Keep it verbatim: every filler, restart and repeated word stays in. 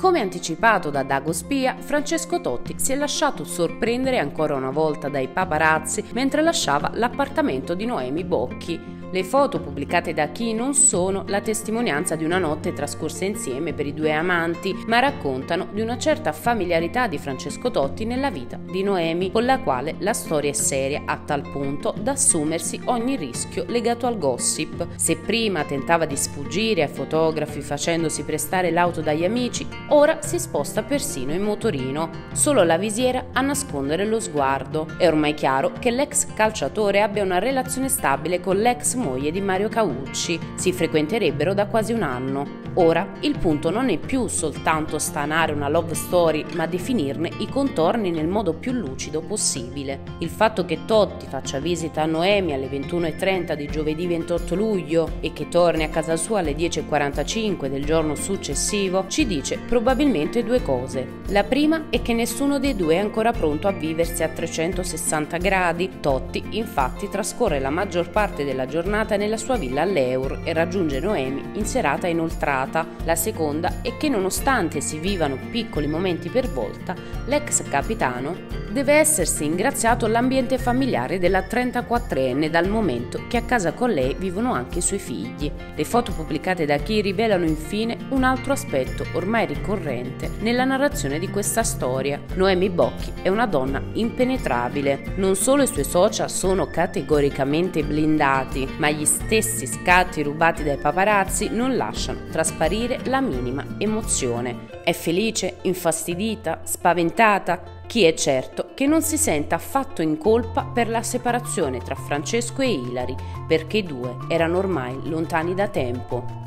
Come anticipato da Dago Spia, Francesco Totti si è lasciato sorprendere ancora una volta dai paparazzi mentre lasciava l'appartamento di Noemi Bocchi. Le foto pubblicate da Chi non sono la testimonianza di una notte trascorsa insieme per i due amanti, ma raccontano di una certa familiarità di Francesco Totti nella vita di Noemi, con la quale la storia è seria a tal punto da assumersi ogni rischio legato al gossip. Se prima tentava di sfuggire ai fotografi facendosi prestare l'auto dagli amici, ora si sposta persino in motorino, solo la visiera a nascondere lo sguardo. È ormai chiaro che l'ex calciatore abbia una relazione stabile con l'ex moglie di Mario Caucci, si frequenterebbero da quasi un anno. Ora il punto non è più soltanto stanare una love story, ma definirne i contorni nel modo più lucido possibile. Il fatto che Totti faccia visita a Noemi alle ventuno e trenta di giovedì ventotto luglio e che torni a casa sua alle dieci e quarantacinque del giorno successivo ci dice probabilmente due cose. La prima è che nessuno dei due è ancora pronto a viversi a trecentosessanta gradi. Totti infatti trascorre la maggior parte della giornata nella sua villa all'Eur e raggiunge Noemi in serata inoltrata. La seconda è che nonostante si vivano piccoli momenti per volta, l'ex capitano deve essersi ingraziato l'ambiente familiare della trentaquattrenne, dal momento che a casa con lei vivono anche i suoi figli. Le foto pubblicate da Chi rivelano infine un altro aspetto ormai ricorrente nella narrazione di questa storia. Noemi Bocchi è una donna impenetrabile. Non solo i suoi social sono categoricamente blindati, ma gli stessi scatti rubati dai paparazzi non lasciano trasparire la minima emozione. È felice, infastidita, spaventata? Chi è certo che non si senta affatto in colpa per la separazione tra Francesco e Ilari, perché i due erano ormai lontani da tempo.